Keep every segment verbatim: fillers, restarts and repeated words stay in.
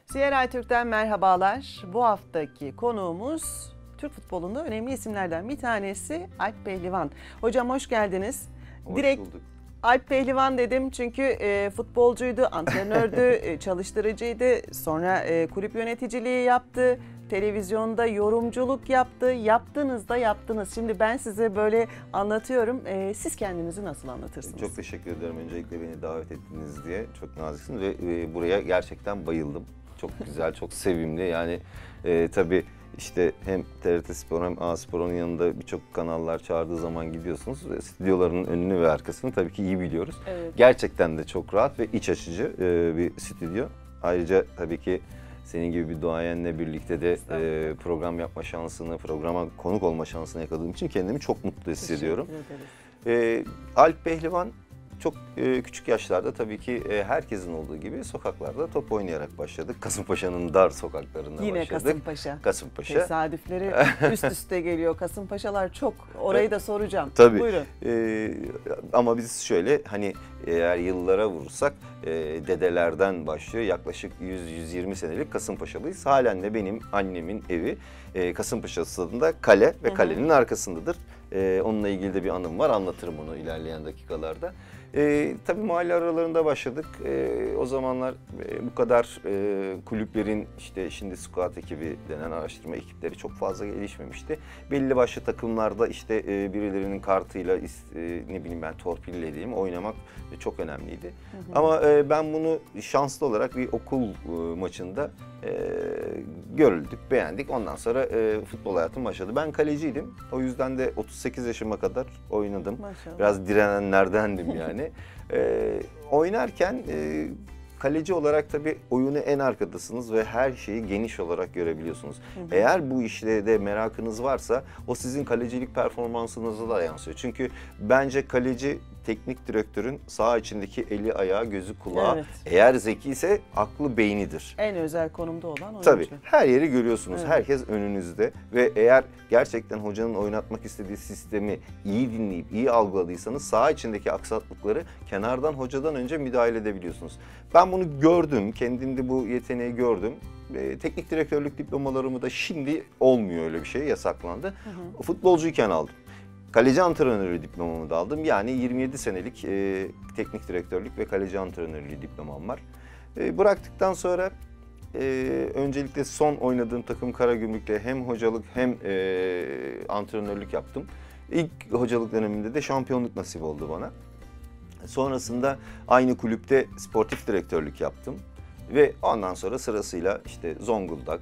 C R I Türk'ten merhabalar. Bu haftaki konuğumuz Türk futbolunda önemli isimlerden bir tanesi Alp Pehlivan. Hocam hoş geldiniz. Hoş Direkt bulduk. Alp Pehlivan dedim çünkü e, futbolcuydu, antrenördü, e, çalıştırıcıydı. Sonra e, kulüp yöneticiliği yaptı. Televizyonda yorumculuk yaptı. Yaptınız da yaptınız. Şimdi ben size böyle anlatıyorum. E, siz kendinizi nasıl anlatırsınız? Çok teşekkür ederim öncelikle beni davet ettiniz diye. Çok naziksiniz ve e, buraya gerçekten bayıldım. Çok güzel, çok sevimli. Yani e, tabii işte hem T R T Spor hem A Spor'un yanında birçok kanallar çağırdığı zaman gidiyorsunuz. Stüdyoların önünü ve arkasını tabii ki iyi biliyoruz. Evet. Gerçekten de çok rahat ve iç açıcı e, bir stüdyo. Ayrıca tabii ki senin gibi bir duayenle birlikte de e, program yapma şansını, programa konuk olma şansını yakaladığım için kendimi çok mutlu hissediyorum. E, Alp Pehlivan çok e, küçük yaşlarda tabii ki e, herkesin olduğu gibi sokaklarda top oynayarak başladık. Kasımpaşa'nın dar sokaklarında Yine başladık. Kasımpaşa. Kasımpaşa. Tesadüfleri üst üste geliyor. Kasımpaşalar çok. Orayı da soracağım. Tabii. Buyurun. E, ama biz şöyle hani eğer yıllara vurursak e, dedelerden başlıyor. Yaklaşık yüz yüz yirmi senelik Kasımpaşalıyız. Halen de benim annemin evi e, Kasımpaşa stadında kale ve kalenin arkasındadır. E, onunla ilgili de bir anım var. Anlatırım onu ilerleyen dakikalarda. E, tabii mahalle aralarında başladık. E, o zamanlar e, bu kadar e, kulüplerin işte şimdi scout ekibi denen araştırma ekipleri çok fazla gelişmemişti. Belli başlı takımlarda işte e, birilerinin kartıyla e, ne bileyim ben torpille diyeyim oynamak çok önemliydi. Hı hı. Ama e, ben bunu şanslı olarak bir okul e, maçında e, görüldük, beğendik. Ondan sonra e, futbol hayatım başladı. Ben kaleciydim. O yüzden de otuz sekiz yaşıma kadar oynadım. Maşallah. Biraz direnenlerdendim yani. e, oynarken e, kaleci olarak tabii oyunu en arkadasınız ve her şeyi geniş olarak görebiliyorsunuz. Hı hı. Eğer bu işle de merakınız varsa o sizin kalecilik performansınıza da yansıyor. Çünkü bence kaleci teknik direktörün sağ içindeki eli, ayağı, gözü, kulağı. Evet. Eğer zeki ise aklı, beynidir. En özel konumda olan oyuncu. Tabii her yeri görüyorsunuz. Evet. Herkes önünüzde ve eğer gerçekten hocanın oynatmak istediği sistemi iyi dinleyip iyi algıladıysanız sağ içindeki aksaklıkları kenardan hocadan önce müdahale edebiliyorsunuz. Ben bunu gördüm. Kendimde bu yeteneği gördüm. E, teknik direktörlük diplomalarımı da şimdi olmuyor öyle bir şey. Yasaklandı. Hı hı. Futbolcuyken aldım. Kaleci antrenörü diplomamı da aldım. Yani yirmi yedi senelik e, teknik direktörlük ve kaleci antrenörlüğü diplomam var. E, bıraktıktan sonra e, öncelikle son oynadığım takım Karagümrük'le hem hocalık hem e, antrenörlük yaptım. İlk hocalık döneminde de şampiyonluk nasip oldu bana. Sonrasında aynı kulüpte sportif direktörlük yaptım. Ve ondan sonra sırasıyla işte Zonguldak,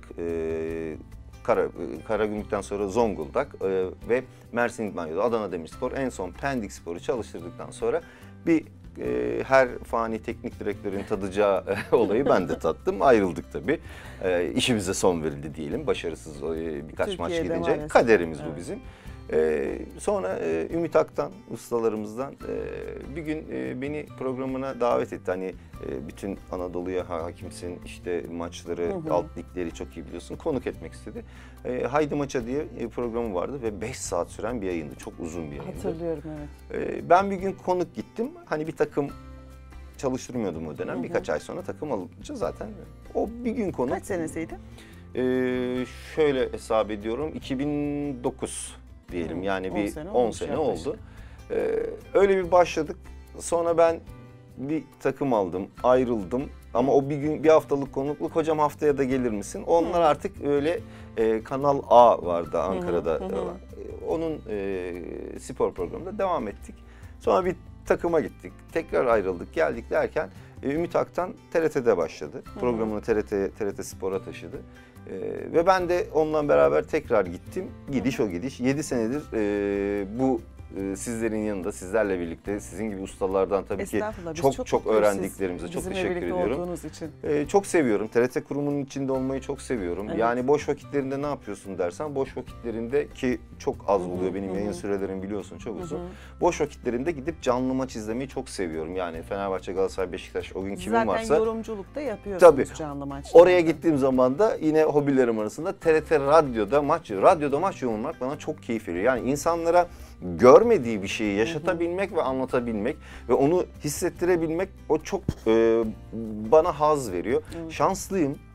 e, Kara, Karagümrük'ten sonra Zonguldak e, ve Mersin İdman Yolu, Adana Demirspor, en son Pendik Spor'u çalıştırdıktan sonra bir e, her fani teknik direktörün tadacağı e, olayı ben de tattım. Ayrıldık tabii. E, işimize son verildi diyelim. Başarısız e, birkaç Türkiye'de maç gidince. Maalesef. Kaderimiz evet. Bu bizim. Ee, sonra e, Ümit Aktan, ustalarımızdan e, bir gün e, beni programına davet etti. Hani e, bütün Anadolu'ya hakimsin, işte maçları, hı hı. alt ligleri çok iyi biliyorsun. Konuk etmek istedi. E, Haydi Maça diye e, programı vardı ve beş saat süren bir yayındı. Çok uzun bir yayındı. Hatırlıyorum evet. E, ben bir gün konuk gittim. Hani bir takım çalıştırmıyordum o dönem. Hı hı. Birkaç ay sonra takım alınca zaten o bir gün konuk. Kaç senesiydi? E, şöyle hesap ediyorum. iki bin dokuz. Diyelim yani on bir sene on sene oldu. Ee, öyle bir başladık. Sonra ben bir takım aldım, ayrıldım. Ama o bir gün bir haftalık konukluk, hocam haftaya da gelir misin? Onlar hı. artık öyle e, Kanal A vardı Ankara'da. Hı hı hı. Onun e, spor programında devam ettik. Sonra bir takıma gittik. Tekrar ayrıldık, geldik derken e, Ümit Aktan T R T'de başladı. Hı hı. Programını T R T, T R T Spor'a taşıdı. Ee, ve ben de onunla beraber tekrar gittim. Gidiş o gidiş. yedi senedir e, bu e, sizlerin yanında, sizlerle birlikte, sizin gibi ustalardan tabii ki çok çok, çok öğrendiklerimize çok teşekkür ediyorum. Için. Ee, çok seviyorum. T R T kurumunun içinde olmayı çok seviyorum. Evet. Yani boş vakitlerinde ne yapıyorsun dersen, boş vakitlerinde ki çok az oluyor. Hı hı, benim hı. yayın sürelerim biliyorsun çok uzun. Hı hı. Boş vakitlerinde gidip canlı maç izlemeyi çok seviyorum. Yani Fenerbahçe, Galatasaray, Beşiktaş o gün kimin Zaten varsa. Zaten yorumculukta yapıyorsunuz tabii, canlı maçları. Oraya gittiğim zaman da yine hobilerim arasında T R T Radyo'da maç, radyoda maç yorumlamak bana çok keyif veriyor. Yani insanlara görmediği bir şeyi yaşatabilmek hı hı. ve anlatabilmek ve onu hissettirebilmek o çok e, bana haz veriyor. Evet. Şanslıyım.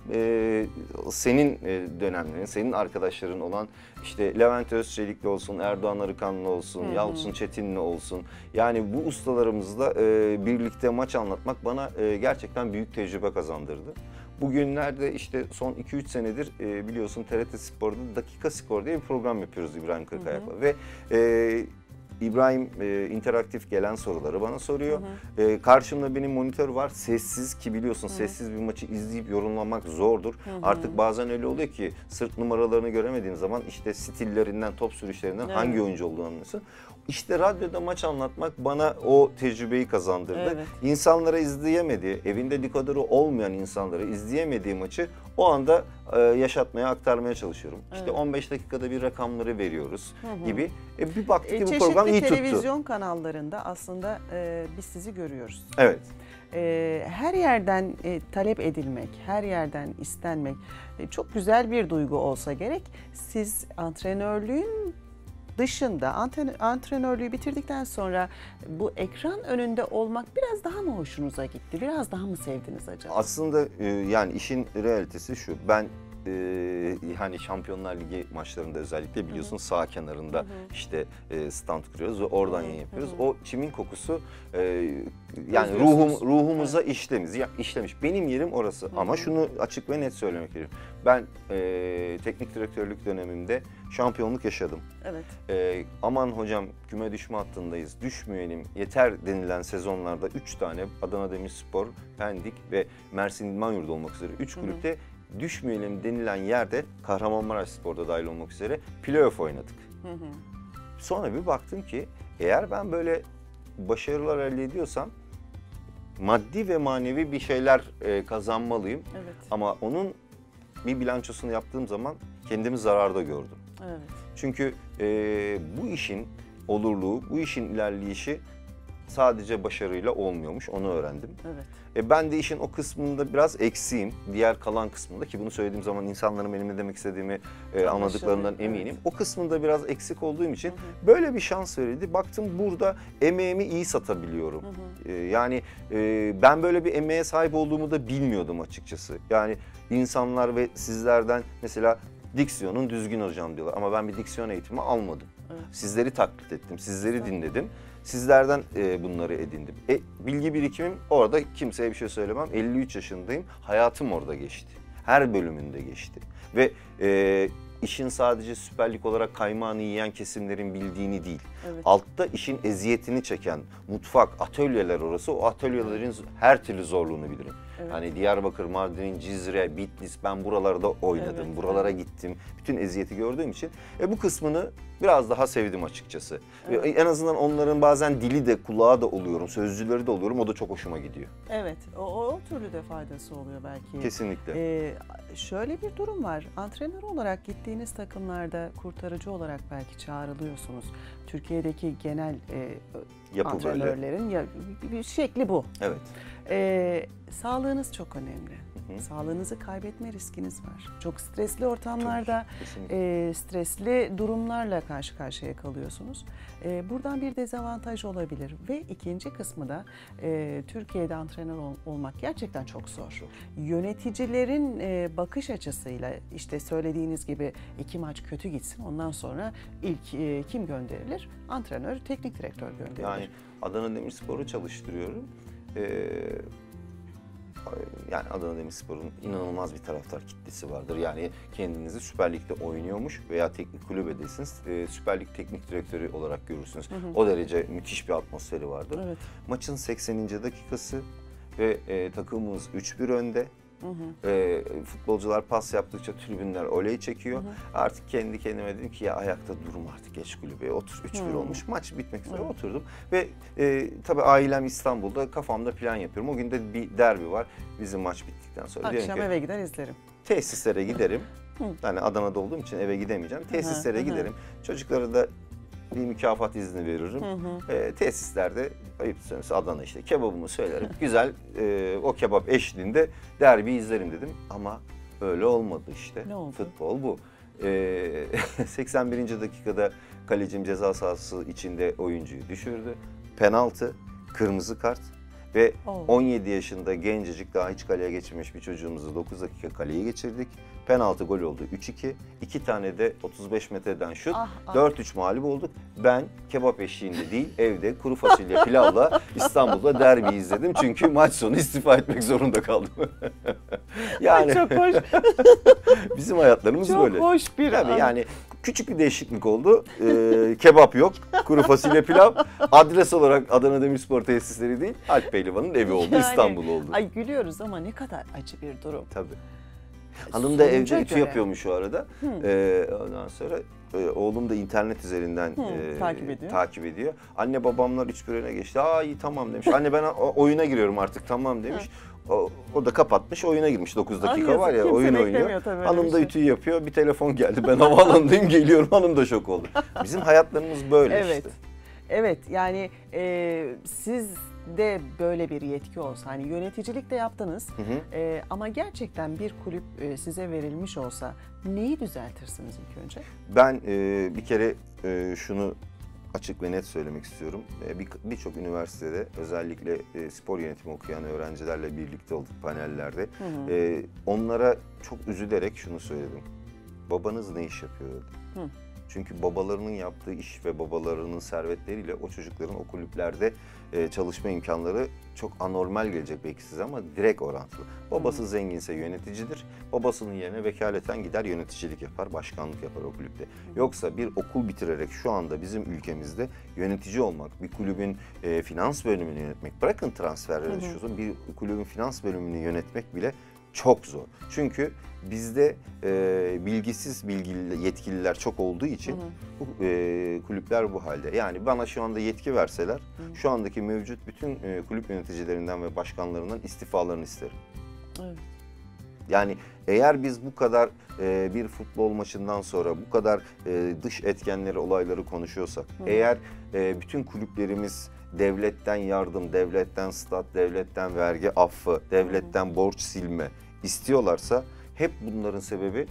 e, senin e, dönemlerin, senin arkadaşların olan işte Levent Özçelikli olsun, Erdoğan Arıkanlı olsun, hı hı. Yalçın Çetinli olsun. Yani bu ustalarımızla e, birlikte maç anlatmak bana e, gerçekten büyük tecrübe kazandırdı. Bugünlerde işte son iki üç senedir e, biliyorsun T R T Spor'da Dakika Skor diye bir program yapıyoruz İbrahim Kırkayak'la. Ve e, İbrahim e, interaktif gelen soruları bana soruyor. Hı hı. E, karşımda benim monitör var. Sessiz ki biliyorsun hı. sessiz bir maçı izleyip yorumlamak zordur. Hı hı. Artık bazen öyle oluyor ki sırt numaralarını göremediğin zaman işte stillerinden, top sürüşlerinden evet. hangi oyuncu olduğunu anlıyorsun. İşte radyoda maç anlatmak bana o tecrübeyi kazandırdı. Evet. İnsanlara izleyemediği, evinde dekodörü olmayan insanlara izleyemediği maçı o anda e, yaşatmaya, aktarmaya çalışıyorum. Evet. İşte on beş dakikada bir rakamları veriyoruz hı hı. gibi. E, bir baktık ki bu program iyi tuttu. Çeşitli televizyon kanallarında aslında e, biz sizi görüyoruz. Evet. E, her yerden e, talep edilmek, her yerden istenmek e, çok güzel bir duygu olsa gerek. Siz antrenörlüğün dışında antrenörlüğü bitirdikten sonra bu ekran önünde olmak biraz daha mı hoşunuza gitti? Biraz daha mı sevdiniz acaba? Aslında e, yani işin realitesi şu. Ben e, yani Şampiyonlar Ligi maçlarında özellikle biliyorsun hı hı. sağ kenarında hı hı. işte e, stand kuruyoruz ve oradan yayın yapıyoruz. Hı hı. O çimin kokusu e, yani ruhum ruhumuza evet. işlemiş. Ya, işlemiş. Benim yerim orası. Hı hı. Ama şunu açık ve net söylemek gerekiyor. Ben e, teknik direktörlük dönemimde şampiyonluk yaşadım. Evet. E, aman hocam küme düşme hattındayız, düşmeyelim yeter denilen sezonlarda üç tane Adana Demirspor, Pendik ve Mersin İdmanyurdu olmak üzere üç kulüpte düşmeyelim denilen yerde Kahramanmaraşspor'da dahil olmak üzere playoff oynadık. Hı hı. Sonra bir baktım ki eğer ben böyle başarılar elde ediyorsam maddi ve manevi bir şeyler e, kazanmalıyım. Evet. Ama onun bir bilançosunu yaptığım zaman kendimi zararda gördüm. Evet. Çünkü e, bu işin olurluğu, bu işin ilerleyişi sadece başarıyla olmuyormuş, onu öğrendim. Evet. E, ben de işin o kısmında biraz eksiğim. Diğer kalan kısmında ki bunu söylediğim zaman insanların benim ne demek istediğimi e, anladıklarından eminim. Evet. O kısmında biraz eksik olduğum için hı hı. böyle bir şans verildi. Baktım burada emeğimi iyi satabiliyorum. Hı hı. E, yani e, ben böyle bir emeğe sahip olduğumu da bilmiyordum açıkçası. Yani insanlar ve sizlerden mesela diksiyonun düzgün hocam diyorlar ama ben bir diksiyon eğitimi almadım. Evet. Sizleri taklit ettim, sizleri evet. dinledim. Sizlerden e, bunları edindim. E, bilgi birikimim orada, kimseye bir şey söylemem. elli üç yaşındayım. Hayatım orada geçti. Her bölümünde geçti. Ve e, işin sadece Süper Lig olarak kaymağını yiyen kesimlerin bildiğini değil. Evet. Altta işin eziyetini çeken mutfak, atölyeler orası. O atölyelerin her türlü zorluğunu bilirim. Evet. Hani Diyarbakır, Mardin, Cizre, Bitlis, ben buralarda oynadım, evet, buralara evet. gittim. Bütün eziyeti gördüğüm için e, bu kısmını biraz daha sevdim açıkçası. Evet. Ve en azından onların bazen dili de kulağı da oluyorum, sözcüleri de oluyorum. O da çok hoşuma gidiyor. Evet, o, o türlü de faydası oluyor belki. Kesinlikle. Ee, şöyle bir durum var. Antrenör olarak gittiğiniz takımlarda kurtarıcı olarak belki çağrılıyorsunuz. Türkiye'deki genel e, antrenörlerin ya, bir şekli bu. Evet. Ee, sağlığınız çok önemli. Hı hı. Sağlığınızı kaybetme riskiniz var. Çok stresli ortamlarda, e, stresli durumlarla karşı karşıya kalıyorsunuz. E, buradan bir dezavantaj olabilir. Ve ikinci kısmı da e, Türkiye'de antrenör ol, olmak gerçekten çok zor. Yöneticilerin e, bakış açısıyla işte söylediğiniz gibi iki maç kötü gitsin. Ondan sonra ilk e, kim gönderilir? Antrenör, teknik direktör gönderilir. Yani Adana Demirspor'u çalıştırıyorum. Ee, yani Adana Demirspor'un inanılmaz bir taraftar kitlesi vardır. Yani kendinizi Süper Lig'de oynuyormuş veya teknik kulübedesiniz. Ee, Süper Lig teknik direktörü olarak görürsünüz. Hı hı. O derece müthiş bir atmosferi vardır. Evet. Maçın sekseninci dakikası ve e, takımımız üç bir önde. Hı hı. E, futbolcular pas yaptıkça tribünler oley çekiyor. Hı hı. Artık kendi kendime dedim ki ya ayakta durma artık, geç kulübeye otur. üç bir olmuş, maç bitmek üzere, hı. oturdum. Ve e, tabii ailem İstanbul'da, kafamda plan yapıyorum. O gün de bir derbi var. Bizim maç bittikten sonra. Akşam ki, eve gider izlerim. Tesislere giderim. Yani Adana'da olduğum için eve gidemeyeceğim. Tesislere hı hı. giderim. Çocuklara da bir mükafat izni veririm. Hı hı. E, tesislerde ayıp söylemesi Adana işte kebabımı söylerim. Güzel e, o kebap eşliğinde derbi izlerim dedim. Ama öyle olmadı işte. Ne oldu? Futbol bu. E, seksen birinci dakikada kalecim ceza sahası içinde oyuncuyu düşürdü. Penaltı, kırmızı kart Ve Oh. on yedi yaşında gencecik, daha hiç kaleye geçmemiş bir çocuğumuzu dokuz dakika kaleye geçirdik. Penaltı gol oldu üç iki. iki tane de otuz beş metreden şut. Ah, ah. dört üç mağlup olduk. Ben kebap eşiğinde değil, evde kuru fasulye pilavla İstanbul'da derbi izledim. Çünkü maç sonu istifa etmek zorunda kaldım. Yani Çok hoş. bizim hayatlarımız Çok böyle. hoş bir Tabii an. yani küçük bir değişiklik oldu. Ee, kebap yok, kuru fasulye pilav. Adres olarak Adana Demirspor tesisleri değil, Alp Pehlivan'ın evi oldu, Yani, İstanbul oldu. Ay gülüyoruz ama ne kadar acı bir durum. Tabii. Hanım da Sonuca evde ütü göre. yapıyormuş o arada. Ee, ondan sonra e, oğlum da internet üzerinden Hı, e, takip ediyor. takip ediyor. Anne babamlar üç bir öne geçti. Aa iyi tamam demiş. Anne ben o- oyuna giriyorum artık tamam demiş. O, o da kapatmış, oyuna girmiş. dokuz dakika Ay, var ya, yazık, kimse oyun beklemiyor oynuyor. tabii öyle Hanım bir da şey. ütüyü yapıyor. Bir telefon geldi. Ben havaalanındayım, geliyorum. Hanım da şok oldu. Bizim hayatlarımız böyle Evet. işte. Evet yani e, siz de böyle bir yetki olsa, hani yöneticilik de yaptınız Hı hı. e, ama gerçekten bir kulüp e, size verilmiş olsa neyi düzeltirsiniz ilk önce? Ben e, bir kere e, şunu açık ve net söylemek istiyorum. E, bir- Birçok üniversitede özellikle e, spor yönetimi okuyan öğrencilerle birlikte olduk panellerde. Hı hı. E, onlara çok üzülerek şunu söyledim. Babanız ne iş yapıyor dedi. Hı. Çünkü babalarının yaptığı iş ve babalarının servetleriyle o çocukların o kulüplerde e, çalışma imkanları çok anormal gelecek belki size ama direkt orantılı. Babası zenginse yöneticidir. Babasının yerine vekaleten gider yöneticilik yapar, başkanlık yapar o kulüpte. Yoksa bir okul bitirerek şu anda bizim ülkemizde yönetici olmak, bir kulübün e, finans bölümünü yönetmek, bırakın transferleri düşüyorsun, bir kulübün finans bölümünü yönetmek bile çok zor. Çünkü bizde e, bilgisiz bilgili yetkililer çok olduğu için Hı hı. bu e, kulüpler bu halde. Yani bana şu anda yetki verseler, Hı. şu andaki mevcut bütün e, kulüp yöneticilerinden ve başkanlarından istifalarını isterim. Evet. Yani eğer biz bu kadar e, bir futbol maçından sonra bu kadar e, dış etkenleri, olayları konuşuyorsak, Hı. eğer e, bütün kulüplerimiz devletten yardım, devletten stat, devletten vergi affı, devletten borç silme istiyorlarsa hep bunların sebebi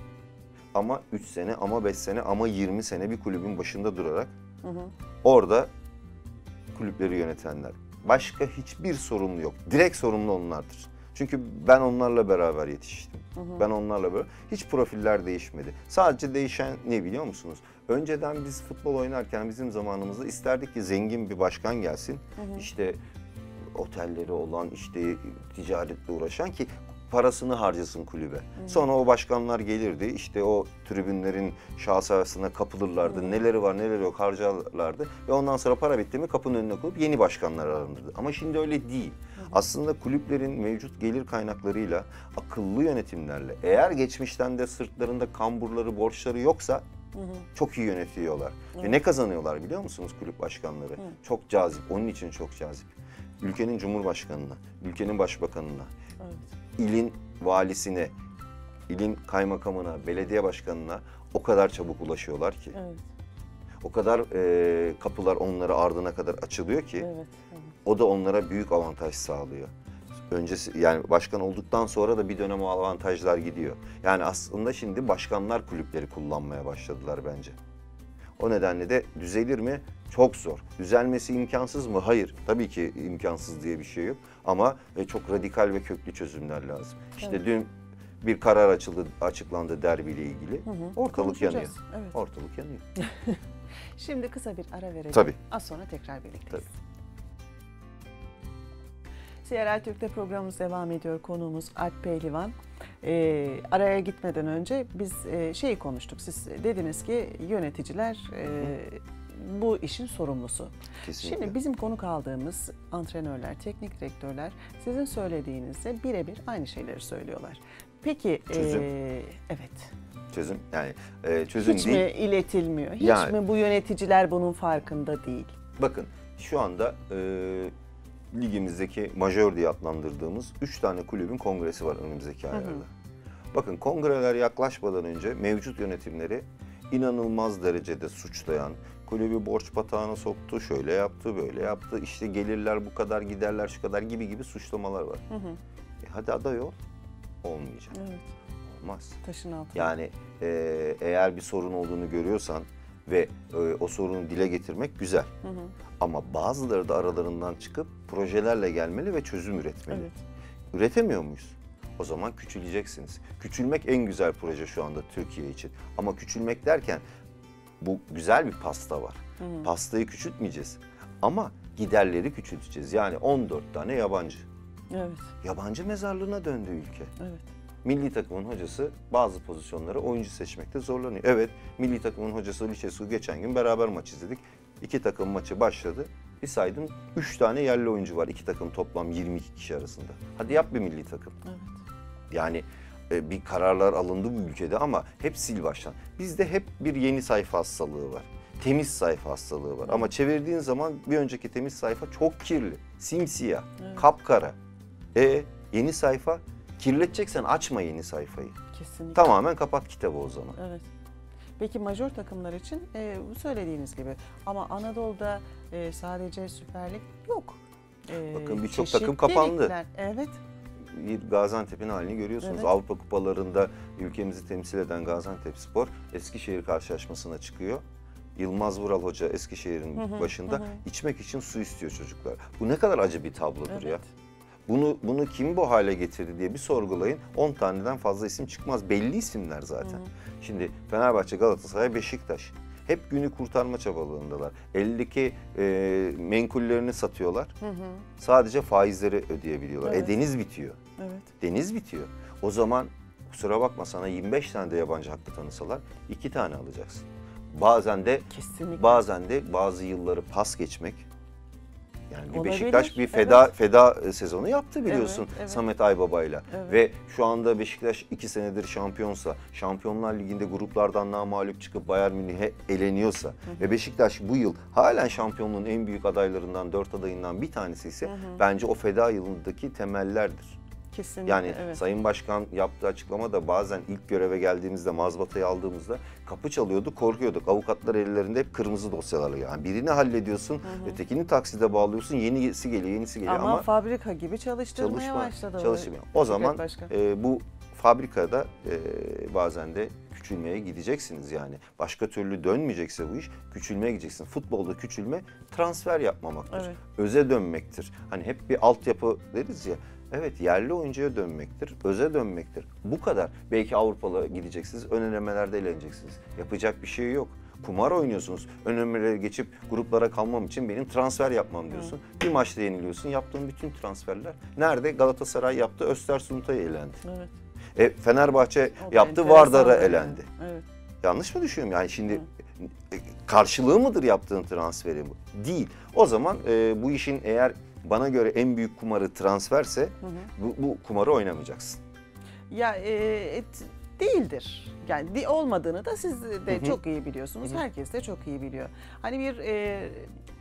ama üç sene, ama beş sene, ama yirmi sene bir kulübün başında durarak Hı hı. orada kulüpleri yönetenler. Başka hiçbir sorumlu yok. Direkt sorumlu onlardır. Çünkü ben onlarla beraber yetiştim. Hı hı. Ben onlarla beraber. Hiç profiller değişmedi. Sadece değişen ne biliyor musunuz? Önceden biz futbol oynarken bizim zamanımızda isterdik ki zengin bir başkan gelsin. Hı hı. İşte otelleri olan, işte ticaretle uğraşan ki parasını harcasın kulübe. Sonra o başkanlar gelirdi, işte o tribünlerin şahsasına kapılırlardı. Hı. Neleri var neleri yok harcarlardı. Ve ondan sonra para bitti mi kapının önüne koyup yeni başkanlar aranırdı. Ama şimdi öyle değil. Aslında kulüplerin mevcut gelir kaynaklarıyla, akıllı yönetimlerle, eğer geçmişten de sırtlarında kamburları, borçları yoksa Hı hı. çok iyi yönetiyorlar. Evet. Ve ne kazanıyorlar biliyor musunuz kulüp başkanları? Hı. Çok cazip, onun için çok cazip. Ülkenin cumhurbaşkanına, ülkenin başbakanına, Evet. ilin valisine, ilin kaymakamına, belediye başkanına o kadar çabuk ulaşıyorlar ki. Evet. O kadar e, kapılar onlara ardına kadar açılıyor ki Evet. Evet. o da onlara büyük avantaj sağlıyor. Öncesi yani başkan olduktan sonra da bir dönem o avantajlar gidiyor. Yani aslında şimdi başkanlar kulüpleri kullanmaya başladılar bence. O nedenle de düzelir mi? Çok zor. Düzelmesi imkansız mı? Hayır. Tabii ki imkansız diye bir şey yok. Ama e, çok radikal ve köklü çözümler lazım. İşte Evet. dün bir karar açıldı, açıklandı derbiyle ilgili. Hı hı. Ortalık Konuşacağız. yanıyor. Evet. Ortalık yanıyor. Şimdi kısa bir ara verelim. Tabii. Az sonra tekrar birlikteyiz. Tabii. C R L Türk'te programımız devam ediyor. Konuğumuz Alp Pehlivan. Ee, araya gitmeden önce biz e, şeyi konuştuk. Siz dediniz ki yöneticiler e, bu işin sorumlusu. Kesinlikle. Şimdi bizim konuk aldığımız antrenörler, teknik direktörler sizin söylediğinizde birebir aynı şeyleri söylüyorlar. Peki, Çözüm. e, evet. Çözüm yani e, çözüm Hiç değil. mi iletilmiyor? Hiç Yani. mi bu yöneticiler bunun farkında değil? Bakın şu anda e, ligimizdeki majör diye adlandırdığımız üç tane kulübün kongresi var önümüzdeki aylarda. Bakın kongreler yaklaşmadan önce mevcut yönetimleri inanılmaz derecede suçlayan, kulübü borç batağına soktu, şöyle yaptı, böyle yaptı, işte gelirler bu kadar, giderler şu kadar gibi gibi suçlamalar var. Hı hı. E hadi aday ol, olmayacak. Evet. Olmaz. Taşın altında. Yani e, eğer bir sorun olduğunu görüyorsan ve e, o sorunu dile getirmek güzel. Hı hı. Ama bazıları da aralarından çıkıp projelerle gelmeli ve çözüm üretmeli. Evet. Üretemiyor muyuz? O zaman küçüleceksiniz. Küçülmek en güzel proje şu anda Türkiye için. Ama küçülmek derken bu güzel bir pasta var. Hı hı. Pastayı küçültmeyeceğiz. Ama giderleri küçülteceğiz. Yani on dört tane yabancı. Evet. Yabancı mezarlığına döndü ülke. Evet. Milli takımın hocası bazı pozisyonlara oyuncu seçmekte zorlanıyor. Evet, milli takımın hocası Lucescu geçen gün beraber maç izledik. İki takım maçı başladı. Bir saydım üç tane yerli oyuncu var. İki takım toplam yirmi iki kişi arasında. Hadi yap bir milli takım. Evet. Yani e, bir kararlar alındı bu ülkede ama hep sil baştan. Bizde hep bir yeni sayfa hastalığı var. Temiz sayfa hastalığı var. Evet. Ama çevirdiğin zaman bir önceki temiz sayfa çok kirli, simsiyah, evet. kapkara. E yeni sayfa, kirleteceksen açma yeni sayfayı. Kesinlikle. Tamamen kapat kitabı o zaman. Evet. Peki majör takımlar için e, bu söylediğiniz gibi ama Anadolu'da e, sadece Süper Lig yok. E, Bakın birçok takım kapandı. Ligler. Evet. Gaziantep'in halini görüyorsunuz. Evet. Avrupa kupalarında ülkemizi temsil eden Gaziantepspor Eskişehir karşılaşmasına çıkıyor. Yılmaz Vural Hoca Eskişehir'in başında hı hı. içmek için su istiyor çocuklar. Bu ne kadar acı bir tablodur evet. ya. Bunu bunu kim bu hale getirdi diye bir sorgulayın. on taneden fazla isim çıkmaz. Belli isimler zaten. Hı hı. Şimdi Fenerbahçe, Galatasaray, Beşiktaş hep günü kurtarma çabalığındalar. Eldeki e, menkullerini satıyorlar. Hı hı. Sadece faizleri ödeyebiliyorlar. Evet. E deniz bitiyor. Evet. Deniz bitiyor. O zaman kusura bakma sana yirmi beş tane de yabancı hakkı tanısalar iki tane alacaksın. Bazen de kesinlikle. Bazen de bazı yılları pas geçmek. Yani bir olabilir. Beşiktaş bir feda evet. feda sezonu yaptı biliyorsun evet, evet. Samet Aybaba'yla. Evet. Ve şu anda Beşiktaş iki senedir şampiyonsa, Şampiyonlar Ligi'nde gruplardan namağlup çıkıp Bayern Münih'e eleniyorsa hı hı. ve Beşiktaş bu yıl halen şampiyonluğun en büyük adaylarından, dört adayından bir tanesi ise hı hı. bence o feda yılındaki temellerdir. Kesinlikle, yani evet. Sayın Başkan yaptığı açıklamada bazen ilk göreve geldiğimizde, mazbatayı aldığımızda kapı çalıyordu, korkuyorduk. Avukatlar ellerinde hep kırmızı dosyalarla. Yani birini hallediyorsun, hı hı. ötekini takside bağlıyorsun, yenisi geliyor, yenisi geliyor. Ama, ama fabrika gibi çalıştırmaya çalışma, başladı. Çalışmıyor. O zaman e, bu fabrikada e, bazen de küçülmeye gideceksiniz yani. Başka türlü dönmeyecekse bu iş, küçülmeye gideceksin. Futbolda küçülme transfer yapmamaktır. Evet. Öze dönmektir. Hani hep bir altyapı deriz ya. Evet, yerli oyuncuya dönmektir, öze dönmektir. Bu kadar. Belki Avrupa'ya gideceksiniz, ön elemelerde eğleneceksiniz. Yapacak bir şey yok. Kumar oynuyorsunuz. Ön elemelere geçip gruplara kalmam için benim transfer yapmam diyorsun. Hı. Bir maçta yeniliyorsun. Yaptığın bütün transferler nerede? Galatasaray yaptı, Östersund'a elendi. Evet. E, Fenerbahçe o yaptı, Vardar'a elendi. Evet. Yanlış mı düşünüyorum? Yani şimdi Hı. karşılığı mıdır yaptığın transferi? Değil. O zaman e, bu işin eğer bana göre en büyük kumarı transferse hı hı. Bu, bu kumarı oynamayacaksın. Ya e, et, değildir. Yani di, olmadığını da siz de hı hı. çok iyi biliyorsunuz. Hı hı. Herkes de çok iyi biliyor. Hani bir e,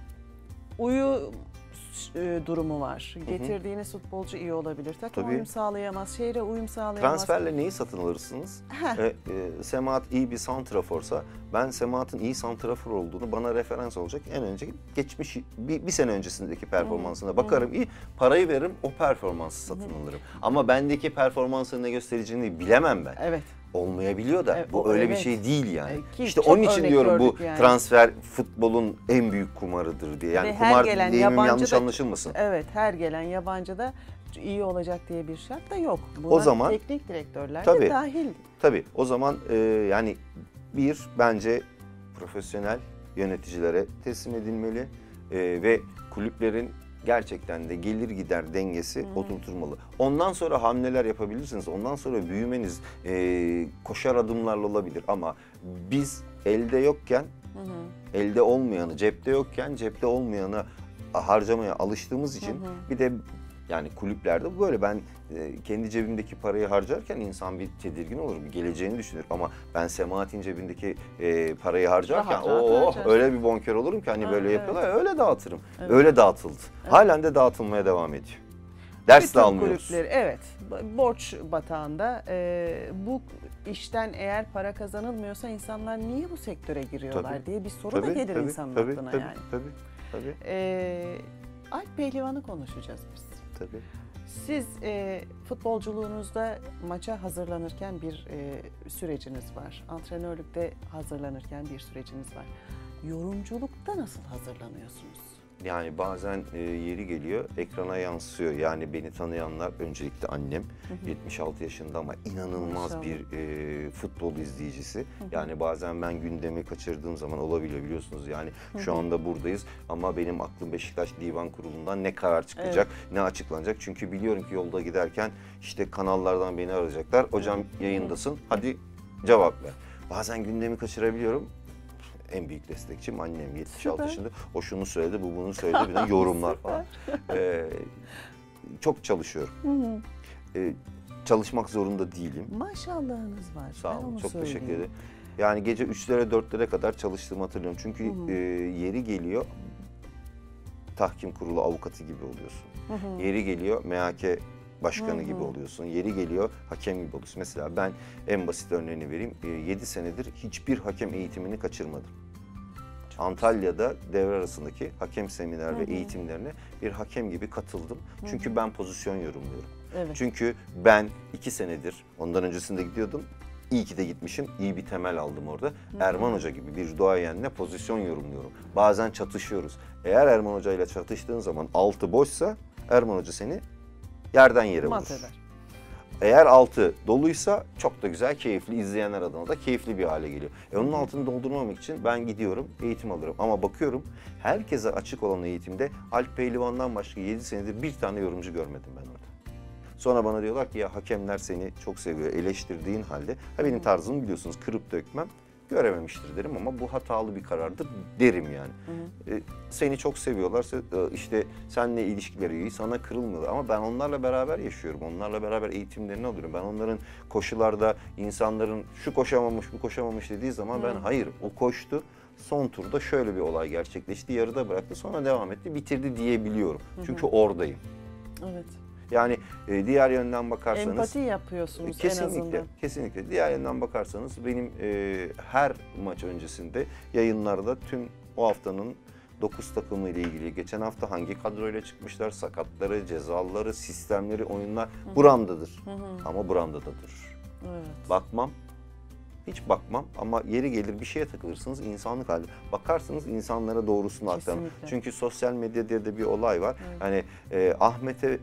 uyu e, durumu var. Hı hı. Getirdiğiniz futbolcu iyi olabilir. Takım Tabii. uyum sağlayamaz, şehre uyum sağlayamaz. Transferle neyi satın alırsınız? e, e, Semahat iyi bir santraforsa ben Semahat'ın iyi santrafor olduğunu bana referans olacak en önce geçmiş bir, bir sene öncesindeki performansına bakarım. Hı. iyi parayı veririm o performansı satın Hı. alırım. Ama bendeki performansını ne göstereceğini bilemem ben. Evet. Olmayabiliyor da evet, bu öyle evet. bir şey değil yani. Ki işte onun için diyorum bu yani. transfer futbolun en büyük kumarıdır diye. Yani Ve kumar deyimim yanlış da, anlaşılmasın. Evet, her gelen yabancı da iyi olacak diye bir şart da yok. Buna o zaman teknik direktörler tabii, de dahil. Tabii. O zaman e, yani bir bence profesyonel yöneticilere teslim edilmeli e, ve kulüplerin gerçekten de gelir gider dengesi Hı-hı. oturtulmalı. Ondan sonra hamleler yapabilirsiniz. Ondan sonra büyümeniz e, koşar adımlarla olabilir. Ama biz elde yokken, Hı-hı. elde olmayanı, cepte yokken cepte olmayanı harcamaya alıştığımız için Hı-hı. bir de yani kulüplerde böyle ben e, kendi cebimdeki parayı harcarken insan bir tedirgin olur, bir geleceğini düşünür. Ama ben Semahat'in cebindeki e, parayı harcarken o öyle bir bonkör olurum ki hani ha, böyle evet. yapıyorlar öyle dağıtırım. Evet. Öyle dağıtıldı. Evet. Halen de dağıtılmaya devam ediyor. Ders de almıyoruz. Kulüpleri, evet, borç batağında e, bu işten eğer para kazanılmıyorsa insanlar niye bu sektöre giriyorlar tabii. diye bir soru tabii, da gelir tabii, insanın tabii, aklına tabii, yani. Tabii, tabii. E, Alp Pehlivan'ı konuşacağız biz. Tabii. Siz e, futbolculuğunuzda maça hazırlanırken bir e, süreciniz var. Antrenörlükte hazırlanırken bir süreciniz var. Yorumculukta nasıl hazırlanıyorsunuz? Yani bazen e, yeri geliyor, ekrana yansıyor. Yani beni tanıyanlar, öncelikle annem, hı hı. yetmiş altı yaşında ama inanılmaz Maşallah. bir e, futbol izleyicisi. Hı hı. Yani bazen ben gündemi kaçırdığım zaman olabiliyor, biliyorsunuz. Yani hı hı. şu anda buradayız ama benim aklım Beşiktaş Divan Kurulu'ndan ne karar çıkacak, evet. ne açıklanacak. Çünkü biliyorum ki yolda giderken işte kanallardan beni arayacaklar. Hocam yayındasın, hadi cevap ver. Bazen gündemi kaçırabiliyorum. En büyük destekçim annem, yetmiş altı yaşında. O şunu söyledi, bu bunu söyledi, bir de yorumlar falan. Ee, çok çalışıyorum. Hı hı. Ee, çalışmak zorunda değilim. Maşallahınız var. Sağ olun, çok söyleyeyim. Teşekkür ederim. Yani gece üçlere dörtlere kadar çalıştığımı hatırlıyorum. Çünkü hı hı. E, yeri geliyor, tahkim kurulu avukatı gibi oluyorsun. Hı hı. Yeri geliyor, M H K başkanı hı hı. gibi oluyorsun. Yeri geliyor, hakem gibi oluyorsun. Mesela ben en basit örneğini vereyim. yedi senedir hiçbir hakem eğitimini kaçırmadım. Çok Antalya'da devre arasındaki hakem seminer hı hı. ve eğitimlerine bir hakem gibi katıldım. Hı hı. Çünkü ben pozisyon yorumluyorum. Evet. Çünkü ben iki senedir, ondan öncesinde gidiyordum. İyi ki de gitmişim, iyi bir temel aldım orada. Hı hı. Erman Hoca gibi bir duayenle pozisyon yorumluyorum. Bazen çatışıyoruz. Eğer Erman Hoca ile çatıştığın zaman altı boşsa Erman Hoca seni yerden yere vurur. Eğer altı doluysa çok da güzel, keyifli, izleyenler adına da keyifli bir hale geliyor. E onun altını doldurmamak için ben gidiyorum, eğitim alırım. Ama bakıyorum herkese açık olan eğitimde Alp Pehlivan'dan başka yedi senedir bir tane yorumcu görmedim ben orada. Sonra bana diyorlar ki ya hakemler seni çok seviyor, eleştirdiğin halde. Ha benim tarzımı biliyorsunuz, kırıp dökmem. Görememiştir derim ama bu hatalı bir karardır derim yani. Hı hı. E, seni çok seviyorlar, işte seninle ilişkileri iyi, sana kırılmıyorlar ama ben onlarla beraber yaşıyorum, onlarla beraber eğitimlerini alıyorum. Ben onların koşularda insanların şu koşamamış, bu koşamamış dediği zaman hı. ben hayır o koştu, son turda şöyle bir olay gerçekleşti, yarıda bıraktı, sonra devam etti, bitirdi diyebiliyorum. Hı hı. Çünkü oradayım. Evet. Yani e, diğer yönden bakarsanız... Empati yapıyorsunuz kesinlikle, en azından. Kesinlikle. Diğer yönden bakarsanız benim e, her maç öncesinde yayınlarda tüm o haftanın dokuz takımı ile ilgili, geçen hafta hangi kadroyla çıkmışlar, sakatları, cezaları, sistemleri, oyunlar Hı-hı. buramdadır. Hı-hı. Ama buramdadadır. Evet. Bakmam, hiç bakmam ama yeri gelir bir şeye takılırsınız, insanlık hali. Bakarsınız insanlara doğrusunu aktarın. Çünkü sosyal medyada da bir olay var. Evet. Hani e, Ahmet'e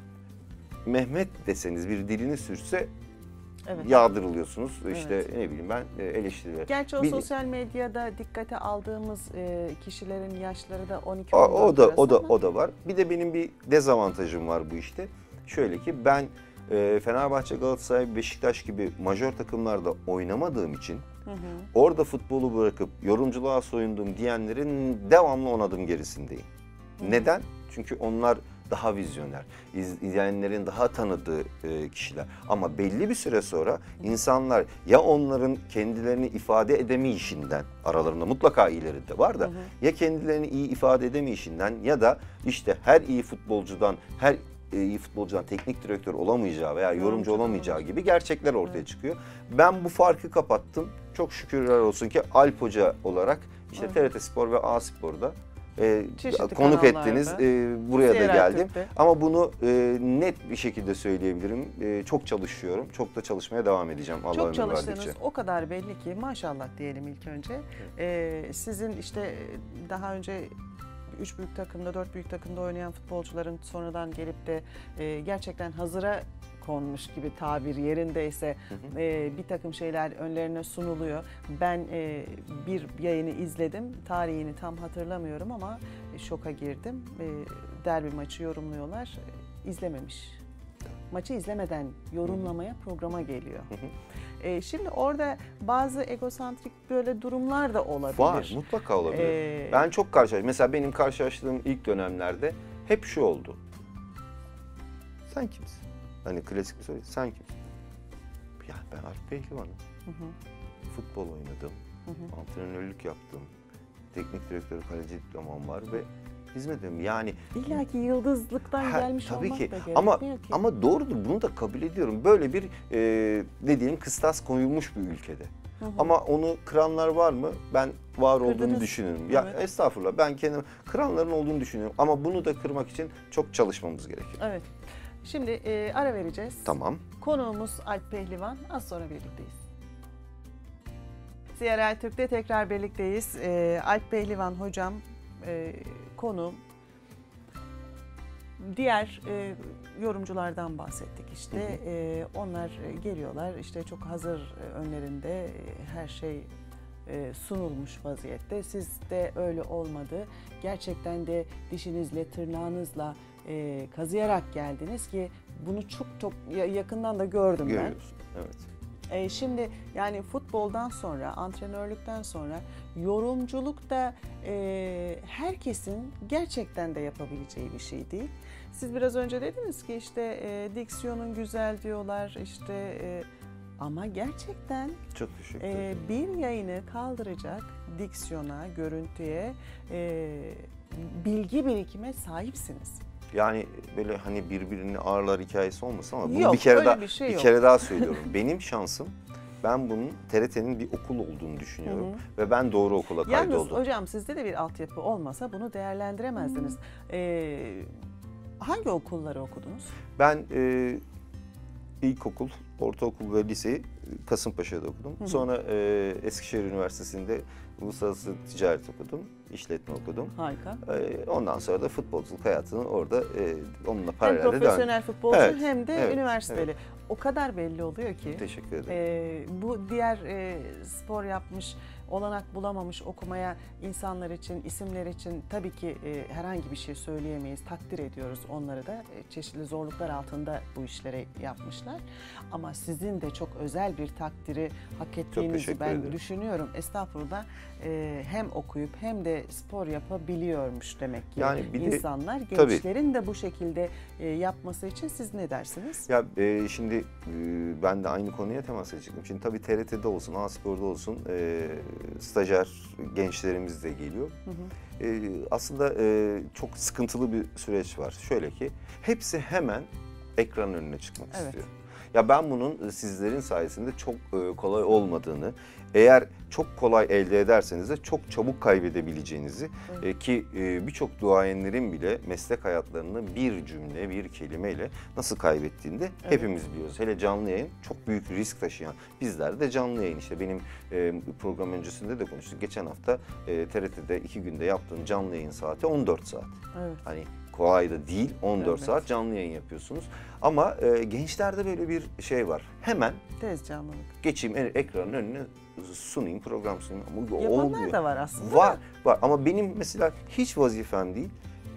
Mehmet deseniz bir dilini sürse evet. yağdırılıyorsunuz. İşte evet. ne bileyim ben eleştiriler. Gerçi o bir, sosyal medyada dikkate aldığımız kişilerin yaşları da on iki on dört o, o da o da o da var. Bir de benim bir dezavantajım var bu işte. Şöyle ki ben e, Fenerbahçe, Galatasaray, Beşiktaş gibi majör takımlarda oynamadığım için hı hı. orada futbolu bırakıp yorumculuğa soyundum diyenlerin devamlı on adım gerisindeyim. Hı. Neden? Çünkü onlar daha vizyoner, izleyenlerin daha tanıdığı e, kişiler. Ama belli bir süre sonra insanlar ya onların kendilerini ifade edemeyişinden, aralarında mutlaka iyileri de var da, hı hı. ya kendilerini iyi ifade edemeyişinden ya da işte her iyi futbolcudan, her iyi futbolcudan teknik direktör olamayacağı veya yorumcu olamayacağı gibi gerçekler ortaya evet. çıkıyor. Ben bu farkı kapattım. Çok şükürler olsun ki Alp Hoca olarak işte evet. T R T Spor ve A Spor'da E, konuk ettiniz, e, buraya Siyerel da geldim. Türk'te. Ama bunu e, net bir şekilde söyleyebilirim. E, çok çalışıyorum, çok da çalışmaya devam edeceğim. Allah çok çalıştığınız o kadar belli ki, maşallah diyelim ilk önce. Evet. E, sizin işte daha önce üç büyük takımda, dört büyük takımda oynayan futbolcuların sonradan gelip de e, gerçekten hazıra konmuş gibi, tabir yerindeyse hı hı. E, bir takım şeyler önlerine sunuluyor. Ben e, bir yayını izledim, tarihini tam hatırlamıyorum ama e, şoka girdim. E, derbi maçı yorumluyorlar, e, izlememiş. Maçı izlemeden yorumlamaya, hı hı. programa geliyor. Hı hı. E, şimdi orada bazı egosantrik böyle durumlar da olabilir. Var, mutlaka olabilir. Ee, ben çok karşılaştım. Mesela benim karşılaştığım ilk dönemlerde hep şu oldu. Sen kimsin? Hani klasik bir soru. Sen kimsin? Ya ben Alp Pehlivan'ım. Hı hı. Futbol oynadım. Hı hı. Antrenörlük yaptım. Teknik direktör, kaleci diplomam var ve hizmet ediyorum. Yani İlla ki yıldızlıktan ha, gelmiş tabii olmak ki. da ama, gerekmiyor ki. Ama doğrudur, bunu da kabul ediyorum. Böyle bir e, ne diyeyim, kıstas koyulmuş bir ülkede. Hı hı. Ama onu kıranlar var mı? Ben var Kırdınız. olduğunu düşünüyorum. Evet. Ya estağfurullah, ben kendim kıranların olduğunu düşünüyorum. Ama bunu da kırmak için çok çalışmamız gerekiyor. Evet. Şimdi e, ara vereceğiz. Tamam. Konuğumuz Alp Pehlivan. Az sonra birlikteyiz. C R L Türk'te tekrar birlikteyiz. E, Alp Pehlivan hocam e, konuğum. Diğer e, yorumculardan bahsettik işte. Hı hı. E, onlar geliyorlar işte çok hazır önlerinde e, her şey e, sunulmuş vaziyette. Sizde öyle olmadı. Gerçekten de dişinizle, tırnağınızla e, kazıyarak geldiniz ki bunu çok çok yakından da gördüm ben. Evet. E, şimdi yani futboldan sonra, antrenörlükten sonra yorumculuk da e, herkesin gerçekten de yapabileceği bir şey değil. Siz biraz önce dediniz ki işte e, diksiyonun güzel diyorlar işte e, ama gerçekten çok teşekkür e, ederim. bir yayını kaldıracak diksiyona, görüntüye, e, bilgi birikime sahipsiniz. Yani böyle hani birbirini ağırlar hikayesi olmasın ama bunu yok, bir kere daha bir, şey bir yok. kere daha söylüyorum. Benim şansım ben bunun T R T'nin bir okul olduğunu düşünüyorum. Hı hı. Ve ben doğru okula kaydoldum. Yalnız hocam sizde de bir altyapı olmasa bunu değerlendiremezdiniz. Ee, hangi okulları okudunuz? Ben e, ilkokul, ortaokul ve liseyi Kasımpaşa'da okudum. Hı hı. Sonra e, Eskişehir Üniversitesi'nde uluslararası ticaret okudum, işletme okudum. Harika. E, ondan sonra da futbolculuk hayatını orada e, onunla paralelde devam. Hem profesyonel futbolcu evet, hem de evet, üniversiteli. Evet. O kadar belli oluyor ki. Teşekkür ederim. E, bu diğer e, spor yapmış, olanak bulamamış okumaya insanlar için, isimler için tabii ki e, herhangi bir şey söyleyemeyiz. Takdir ediyoruz onları da. E, çeşitli zorluklar altında bu işleri yapmışlar. Ama sizin de çok özel bir takdiri hak ettiğinizi ben ederim. düşünüyorum. Estağfurullah e, hem okuyup hem de spor yapabiliyormuş demek ki yani bir insanlar. De, gençlerin tabii. de bu şekilde e, yapması için siz ne dersiniz? Ya e, şimdi e, ben de aynı konuya temas edecektim. Şimdi tabii T R T'de olsun, A-Spor'da olsun e, stajyer gençlerimiz de geliyor. Hı hı. E, aslında e, çok sıkıntılı bir süreç var. Şöyle ki hepsi hemen ekran önüne çıkmak evet. istiyor. Ya ben bunun sizlerin sayesinde çok kolay olmadığını, eğer çok kolay elde ederseniz de çok çabuk kaybedebileceğinizi evet. ki birçok duayenlerin bile meslek hayatlarını bir cümle, bir kelimeyle nasıl kaybettiğini de evet. hepimiz biliyoruz. Hele canlı yayın çok büyük risk taşıyan. Bizler de canlı yayın işte benim program öncesinde de konuştuk. Geçen hafta T R T'de iki günde yaptığım canlı yayın saati on dört saat. Evet. Hani kolay da değil, on dört evet. saat canlı yayın yapıyorsunuz. Ama e, gençlerde böyle bir şey var. Hemen tez canlılık. Geçeyim ekranın önüne sunayım, program sunayım. Ama yapanlar olmuyor. da var aslında. Var, var. Ama benim mesela hiç vazifem değil.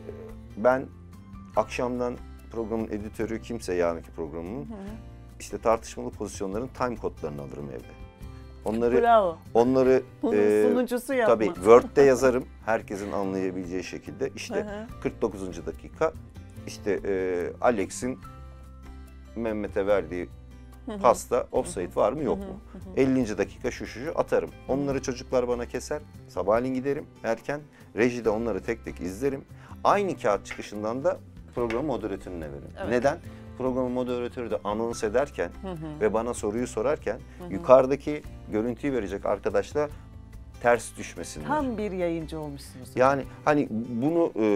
Ben akşamdan programın editörü kimse yarınki programımın hı hı. işte tartışmalı pozisyonların time kodlarını alırım evde. Onları, Bravo. Onları e, sunucusu yapma. Tabii Word'de yazarım herkesin anlayabileceği şekilde. İşte hı hı. kırk dokuzuncu dakika işte e, Alex'in Mehmet'e verdiği hı hı. pasta offside hı hı. var mı yok hı hı. mu? Hı hı. ellinci dakika şu şu şu atarım. Onları çocuklar bana keser. Sabahleyin giderim erken. Rejide onları tek tek izlerim. Aynı kağıt çıkışından da programı moderatörüne veririm. Evet. Neden? Programı moderatörü de anons ederken hı hı. ve bana soruyu sorarken hı hı. yukarıdaki görüntüyü verecek arkadaşla ters düşmesinler. Tam bir yayıncı olmuşsunuz. Yani hani bunu e,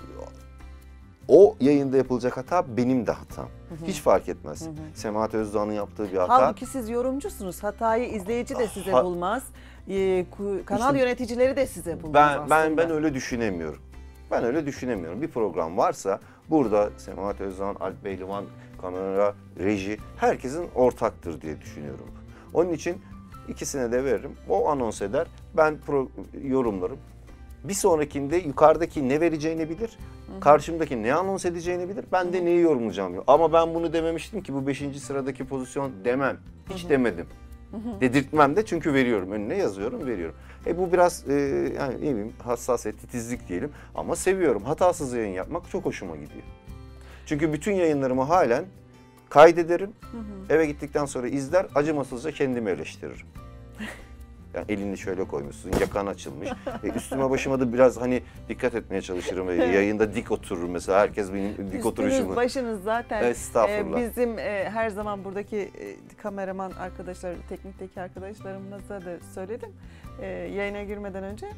o yayında yapılacak hata benim de hatam. Hı hı. Hiç fark etmez. Hı hı. Semahat Özdağ'ın yaptığı bir hata. Halbuki siz yorumcusunuz. Hatayı izleyici de size ha, bulmaz. Ee, kanal işte, yöneticileri de size bulmaz ben, aslında. Ben, ben öyle düşünemiyorum. Ben öyle düşünemiyorum. Bir program varsa burada Semahat Özdağ, Alp Pehlivan, kamera, reji herkesin ortaktır diye düşünüyorum. Onun için ikisine de veririm. O anons eder. Ben pro, yorumlarım. Bir sonrakinde yukarıdaki ne vereceğini bilir. Hı hı. Karşımdaki ne anons edeceğini bilir. Ben hı hı. de neyi yorumlayacağım. Ama ben bunu dememiştim ki bu beşinci sıradaki pozisyon demem. Hiç hı hı. demedim. Hı hı. Dedirtmem de çünkü veriyorum. Önüne yazıyorum, veriyorum. E bu biraz e, yani ne bileyim hassasiyet, titizlik diyelim. Ama seviyorum. Hatasız yayın yapmak çok hoşuma gidiyor. Çünkü bütün yayınlarımı halen kaydederim. Hı hı. Eve gittikten sonra izler, acımasızca kendimi eleştiririm. Yani elini şöyle koymuşsun, yakan açılmış. E üstüme başıma da biraz hani dikkat etmeye çalışırım. E, yayında dik otururum mesela. Herkes benim dik Üstünüz, oturuşumu. başınız zaten Estağfurullah. E, bizim e, her zaman buradaki e, kameraman arkadaşlar, teknikteki arkadaşlarımıza da söyledim. E, yayına girmeden önce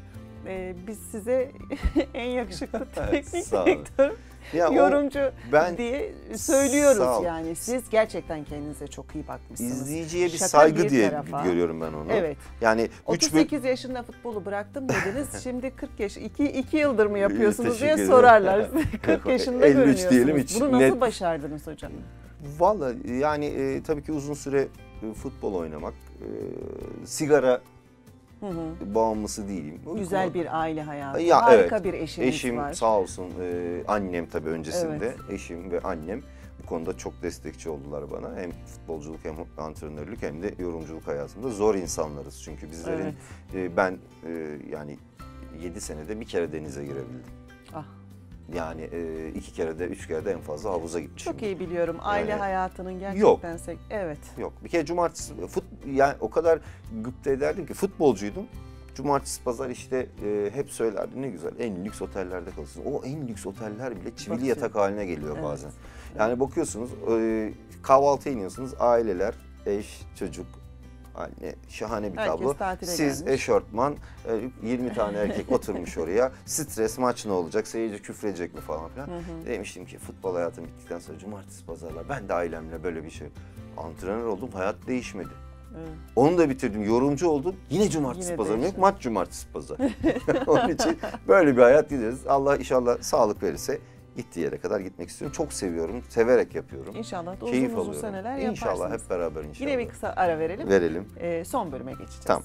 Ee, biz size en yakışıklı teknik Sağ olun. direktör, Ya o- yorumcu ben diye Sağ söylüyoruz ol. yani. Siz gerçekten kendinize çok iyi bakmışsınız. İzleyiciye bir Şaka saygı bir diye tarafa. görüyorum ben onu. Evet. Yani üç otuz sekiz yaşında futbolu bıraktım dediniz. Şimdi kırk yaş, iki, iki yıldır mı yapıyorsunuz Teşekkür diye ederim. sorarlar. kırk yaşında elli üç görünüyorsunuz. diyelim, hiç Bunu nasıl net- başardınız hocam? Vallahi yani e, tabii ki uzun süre e, futbol oynamak, e, sigara Hı hı. bağımlısı değilim. Güzel bir aile hayatı. Ya, Harika evet. bir eşiniz Eşim var. sağ olsun, e, annem tabii öncesinde, Evet. eşim ve annem bu konuda çok destekçi oldular bana. Hem futbolculuk hem antrenörlük hem de yorumculuk hayatımda. Zor insanlarız çünkü bizlerin, Evet. e, ben e, yani yedi senede bir kere denize girebildim. Ah. Yani e, iki kere de üç kere de en fazla havuza gitmişim. Çok iyi biliyorum. Aile Yani- hayatının gerçekten... Yok. sek- Evet. Yok. Bir kere cumartesi fut yani o kadar gıpta ederdim ki futbolcuydum. Cumartesi pazar işte e, hep söylerdi ne güzel en lüks otellerde kalırsın. O en lüks oteller bile çivili Bakıyor. yatak haline geliyor Evet. bazen. Yani bakıyorsunuz e, kahvaltıya iniyorsunuz aileler, eş, çocuk, anne şahane bir Herkes tablo. tatile Siz gelmiş. eşortman, e, yirmi tane erkek oturmuş oraya. Stres, maç ne olacak, seyirci küfredecek mi falan filan. Hı hı. Demiştim ki futbol hayatım bittikten sonra cumartesi pazarlar ben de ailemle böyle bir şey. Antrenör oldum, hayat değişmedi. Evet. Onu da bitirdim, yorumcu oldum. Yine cumartesi Yine pazarım yok, değişmedi. maç cumartesi pazar. Onun için böyle bir hayat gideriz. Allah inşallah sağlık verirse gittiği yere kadar gitmek istiyorum. Çok seviyorum, severek yapıyorum. İnşallah da Keyif uzun uzun alıyorum. seneler İnşallah yaparsınız. hep beraber inşallah. Yine bir kısa ara verelim. Verelim. Ee, son bölüme geçeceğiz. Tamam.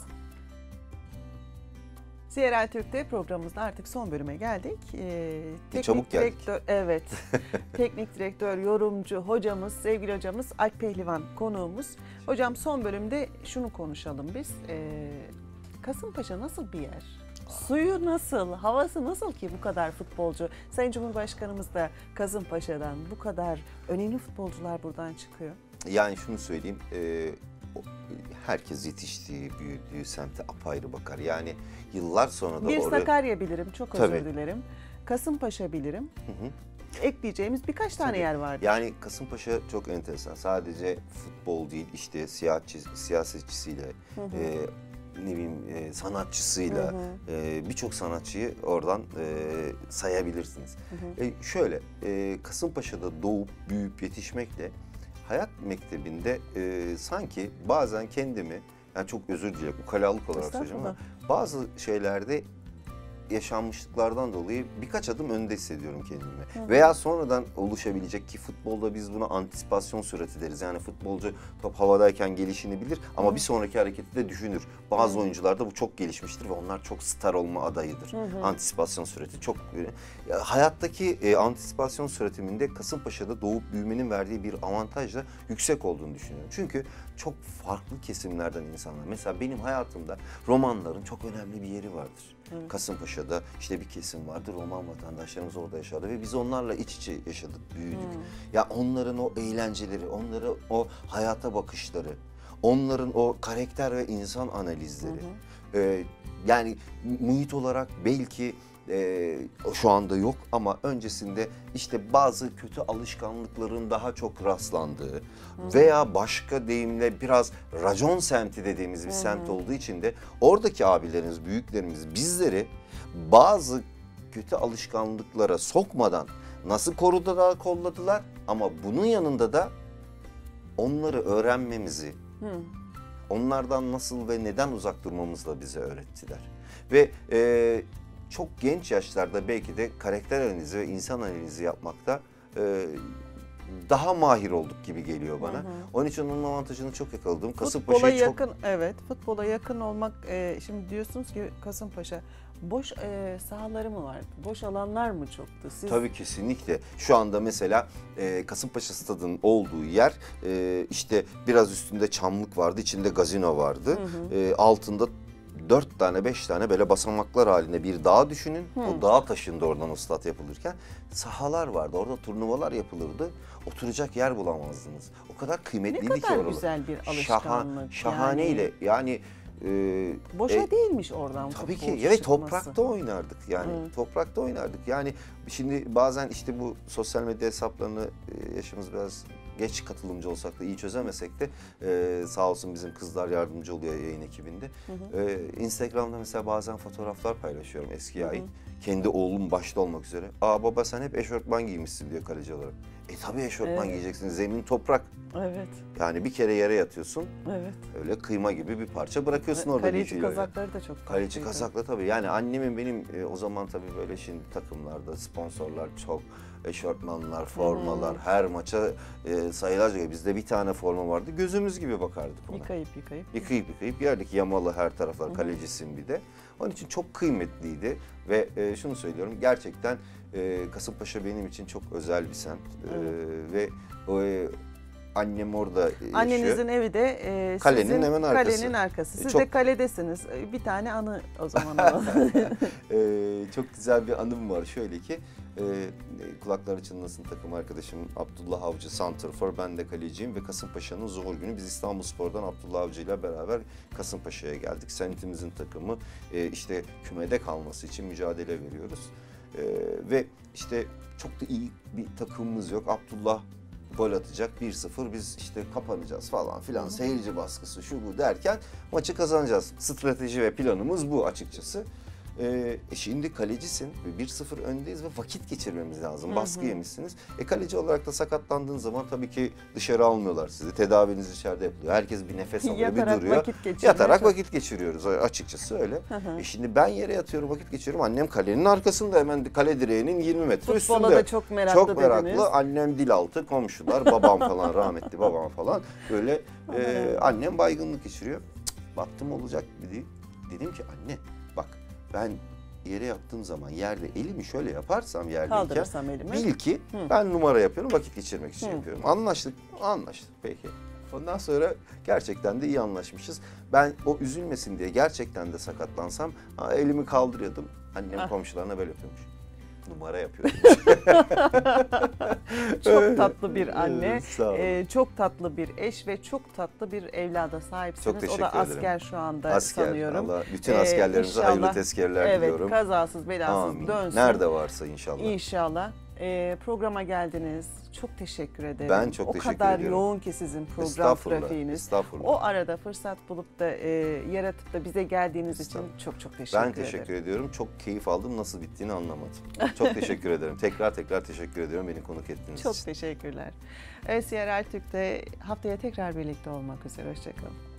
C R L Türk'te programımızda artık son bölüme geldik. Ee, teknik çabuk geldik. direktör, evet. Teknik direktör, yorumcu, hocamız, sevgili hocamız Alp Pehlivan konuğumuz. Hocam son bölümde şunu konuşalım biz. Ee, Kasımpaşa nasıl bir yer? Suyu nasıl, havası nasıl ki bu kadar futbolcu? Sayın Cumhurbaşkanımız da Kasımpaşa'dan bu kadar önemli futbolcular buradan çıkıyor. Yani şunu söyleyeyim, e, o- herkes yetiştiği, büyüdüğü semte apayrı bakar. Yani yıllar sonra da Bir oraya... Sakarya bilirim, çok Tabii. özür dilerim. Kasımpaşa bilirim. Hı hı. Ekleyeceğimiz birkaç tane Tabii. yer vardı. Yani Kasımpaşa çok enteresan. Sadece futbol değil, işte siyasetçi, siyasetçisiyle, Hı hı. e, ne bileyim e, sanatçısıyla Hı hı. e, birçok sanatçıyı oradan e, sayabilirsiniz. Hı hı. E, şöyle, e, Kasımpaşa'da doğup büyüyüp yetişmekle hayat mektebinde e, sanki bazen kendimi, yani çok özür dilerim, ukalalık olarak söyleyeceğim ama bazı şeylerde yaşanmışlıklardan dolayı birkaç adım önde hissediyorum kendimi. Hı. Veya sonradan oluşabilecek ki futbolda biz buna antisipasyon sürati deriz. Yani futbolcu top havadayken gelişini bilir ama Hı. bir sonraki hareketi de düşünür. Bazı Hı. oyuncularda bu çok gelişmiştir ve onlar çok star olma adayıdır. Hı hı. Antisipasyon sürati çok... Ya, hayattaki e, antisipasyon süratiminde Kasımpaşa'da doğup büyümenin verdiği bir avantajla yüksek olduğunu düşünüyorum. Çünkü çok farklı kesimlerden insanlar. Mesela benim hayatımda romanların çok önemli bir yeri vardır. Evet. Kasımpaşa'da işte bir kesim vardı. Roman vatandaşlarımız orada yaşadı ve biz onlarla iç içe yaşadık, büyüdük. Hmm. Ya onların o eğlenceleri, onların o hayata bakışları, onların o karakter ve insan analizleri. Hı hı. Ee, yani muhit olarak belki e, şu anda yok ama öncesinde işte bazı kötü alışkanlıkların daha çok rastlandığı Hı. veya başka deyimle biraz racon semti dediğimiz bir Hı hı. semt olduğu için de oradaki abilerimiz, büyüklerimiz bizleri bazı kötü alışkanlıklara sokmadan nasıl korudular, kolladılar ama bunun yanında da onları öğrenmemizi, Hı. onlardan nasıl ve neden uzak durmamızla bize öğrettiler. Ve e, çok genç yaşlarda belki de karakter analizi ve insan analizi yapmakta e, daha mahir olduk gibi geliyor bana. Hı hı. Onun için onun avantajını çok yakaladım. Futbola Kasımpaşa'yı çok... yakın, evet. Futbola yakın olmak, e, şimdi diyorsunuz ki Kasımpaşa boş e, sahaları mı vardı? Boş alanlar mı çoktu? Siz... Tabii kesinlikle. Şu anda mesela e, Kasımpaşa Stadı'nın olduğu yer e, işte biraz üstünde çamlık vardı, içinde gazino vardı. Hı hı. E, altında dört tane beş tane böyle basamaklar halinde bir dağ düşünün. Hı. O dağ taşında oradan o stat yapılırken sahalar vardı. Orada turnuvalar yapılırdı. Oturacak yer bulamazdınız. O kadar Ne kıymetliydi ki kadar oralar. güzel bir Şaha, alışkanlık. şahaneyle yani... e, Boşa e, değilmiş oradan Tabii ki. futbolcu Evet, çıkması. toprakta oynardık yani. Evet. Toprakta oynardık. Yani şimdi bazen işte bu sosyal medya hesaplarını e, yaşımız biraz geç katılımcı olsak da iyi çözemesek de e, sağ olsun bizim kızlar yardımcı oluyor yayın ekibinde. Hı hı. E, Instagram'da mesela bazen fotoğraflar paylaşıyorum eskiye ait. Hı hı. Kendi oğlum başta olmak üzere. Aa baba sen hep eşortman giymişsin diyor kaleci olarak. E tabii eşortman evet. giyeceksin. Zemin toprak. Evet. Yani bir kere yere yatıyorsun. Evet. Öyle kıyma gibi bir parça bırakıyorsun evet, orada. Kaleci kazakları da çok Kaleci kazaklı tabii. Yani annemin benim e, o zaman tabii böyle şimdi takımlarda sponsorlar çok. Eşortmanlar, formalar, hmm. her maça e, sayılarca. Bizde bir tane forma vardı. Gözümüz gibi bakardık ona. Yıkayıp yıkayıp. Yıkayıp yıkayıp yerdik. Yamalı her taraflar. Hmm. Kalecisin bir de. Onun için çok kıymetliydi. Ve e, şunu söylüyorum. Gerçekten e, Kasımpaşa benim için çok özel bir semt. Hmm. E, ve o e, annem orada yaşıyor. Annenizin evi de e, kalenin sizin hemen arkası. Kalenin arkası. Siz çok... de kaledesiniz. Bir tane anı o zaman alalım. e, çok güzel bir anım var. Şöyle ki e, kulakları çınlasın takım arkadaşım Abdullah Avcı santrfor. Ben de kaleciyim ve Kasımpaşa'nın zuhur günü. Biz İstanbulspor'dan Abdullah Avcı ile beraber Kasımpaşa'ya geldik. Semtimizin takımı e, işte kümede kalması için mücadele veriyoruz. E, ve işte çok da iyi bir takımımız yok. Abdullah gol atacak bir sıfır biz işte kapanacağız falan filan seyirci baskısı şu bu derken maçı kazanacağız. Strateji ve planımız bu açıkçası. Ee, şimdi kalecisin ve bir sıfır öndeyiz ve vakit geçirmemiz lazım. Hı hı. Baskı yemişsiniz. E kaleci olarak da sakatlandığın zaman tabii ki dışarı almıyorlar sizi. Tedaviniz içeride yapılıyor. Herkes bir nefes alıyor, Yatarak bir duruyor. Vakit Yatarak vakit geçiriyoruz açıkçası öyle. Hı hı. E şimdi ben yere yatıyorum vakit geçiriyorum. Annem kalenin arkasında hemen kale direğinin yirmi metre Futbola üstünde. Futbola da çok meraklı Çok meraklı. Dediniz. Annem dil altı, komşular, babam falan rahmetli babam falan. Böyle e, annem baygınlık geçiriyor. Cık, baktım olacak dedi. Dedim ki anne bak ben yere yattığım zaman yerde elimi şöyle yaparsam yerdeyken bil ki Hı. ben numara yapıyorum vakit geçirmek için Hı. yapıyorum. Anlaştık, anlaştık peki. Ondan sonra gerçekten de iyi anlaşmışız. Ben o üzülmesin diye gerçekten de sakatlansam elimi kaldırıyordum. Annem ah. komşularına böyle yapıyormuş. Numara yapıyorum. Çok tatlı bir anne, ee, çok tatlı bir eş ve çok tatlı bir evlada sahipsiniz. Çok teşekkür o da ederim. asker şu anda asker, sanıyorum. Allah bütün askerlerimize ee, hayırlı tezkerler evet, diliyorum. Evet, kazasız belasız Amin. dönsün. Nerede varsa inşallah. İnşallah. Ee, programa geldiniz. Çok teşekkür ederim. Ben çok o teşekkür ediyorum. O kadar ediyorum. yoğun ki sizin program Estağfurullah, trafiğiniz. Estağfurullah. O arada fırsat bulup da e, yaratıp da bize geldiğiniz için çok çok teşekkür ederim. Ben teşekkür ederim. ediyorum. Çok keyif aldım. Nasıl bittiğini anlamadım. Çok teşekkür ederim. Tekrar tekrar teşekkür ediyorum beni konuk ettiğiniz çok için. Çok teşekkürler. Evet, C R L Türk'te haftaya tekrar birlikte olmak üzere. Hoşçakalın.